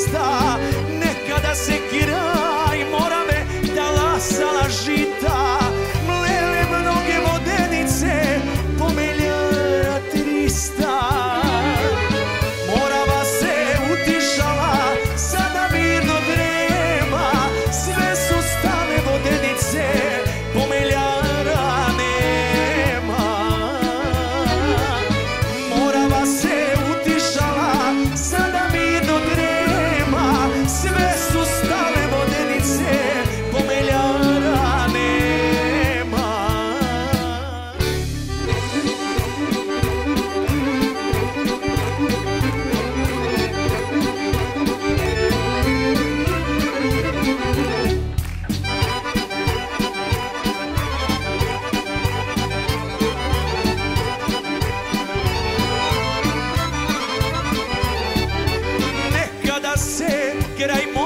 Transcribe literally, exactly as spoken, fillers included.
trista. Nekada se kraj Morave talasala žita, mlele mnoge vodenice po milijara trista. Morava se utišala, sada mirno drema, sve su stale vodenice, pomeljara nema. Morava se utišala, sada mirno drema, sve su stale vodenice, pomeljara nema. Nekada se kraj